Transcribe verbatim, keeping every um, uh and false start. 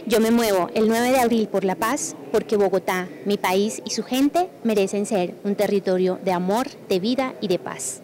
Yo me muevo el nueve de abril por la paz, porque Bogotá, mi país y su gente merecen ser un territorio de amor, de vida y de paz.